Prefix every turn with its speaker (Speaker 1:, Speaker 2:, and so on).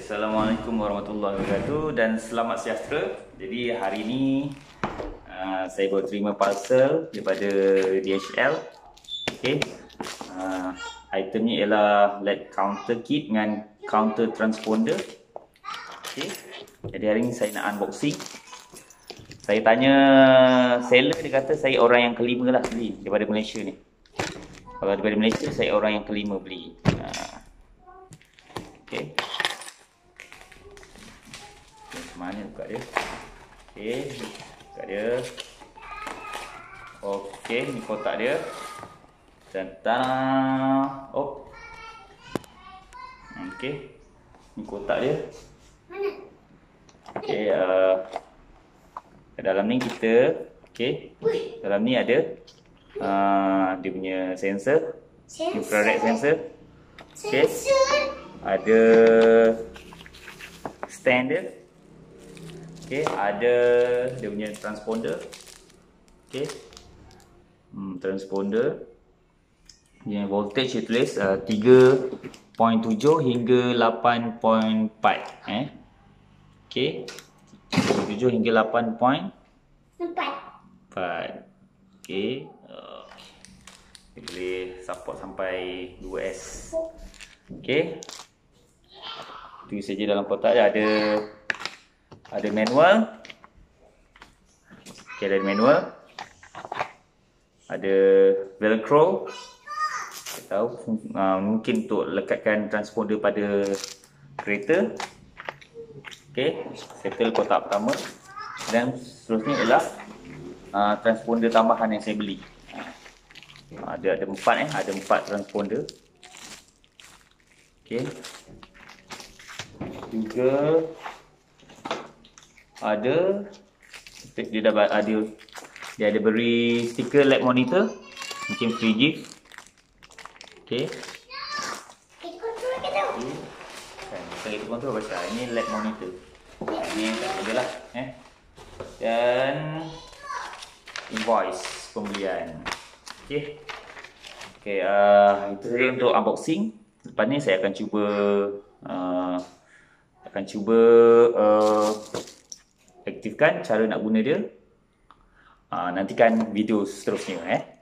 Speaker 1: Assalamualaikum warahmatullahi wabarakatuh dan selamat sejahtera. Jadi hari ini saya baru terima parcel daripada DHL. Okey. Itemnya ialah LED counter kit dengan counter transponder. Okey. Jadi hari ini saya nak unboxing. Saya tanya seller, dia kata saya orang yang kelima lah beli daripada Malaysia ni. Kalau daripada Malaysia saya orang yang kelima beli. Okey. Mana buka dia? Okey, buka dia. Okey, ni kotak dia. Dan oh. Okey. Ni kotak dia. Okey, dalam ni kita dalam ni ada dia punya sensor, infrared sensor. Okey. Ada stand dia. Okey, ada dia punya transponder. Okey. Transponder. Dia voltage dia tulis 3.7 hingga 8.4 Okey. 7 hingga 8.4. Okey. Dia boleh support sampai 2S. Okey. Itu saja dalam kotak dia ada manual. Okey, ada manual. Ada velcro. Kita tahu mungkin untuk lekatkan transponder pada kereta. Okey, settle kotak pertama. Dan seterusnya ialah transponder tambahan yang saya beli. Ada empat transponder. Okey. Juga ada dia ada beri stiker LED monitor, mungkin free gift. Okey. Kita kontrol baca ini LED monitor. Ini tak ada lah dan invoice pembelian. Okey. Okey, itu saja untuk unboxing. Lepas ni saya akan cuba aktifkan cara nak guna dia. Nantikan video seterusnya